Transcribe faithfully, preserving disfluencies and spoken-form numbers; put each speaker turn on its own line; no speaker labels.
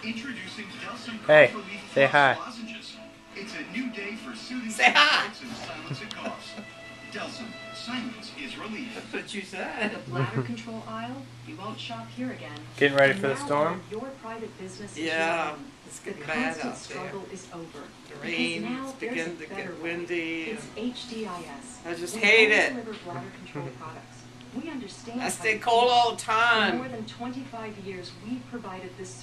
Introducing Delsum
Hey,
Cough Relief
say
Plus
hi.
lozenges. It's a new day for soothing
Say hi.
throats and silencing coughs. Delsum, silence is relief.
That's what you said.
The bladder control aisle, you won't shop here again.
Getting ready
From
for the
now
storm?
on, your private business is
Yeah,
your own.
it's
The
getting bad
constant
out there.
struggle is over.
The
Because
rain,
now
it's
there's
beginning
a
to
better
get
way.
windy.
It's H D I S.
I just
We
hate
only
it.
deliver bladder control products. We understand
I
how
stay
you
cold
feel.
all the
For
time.
more than twenty-five years, we've provided this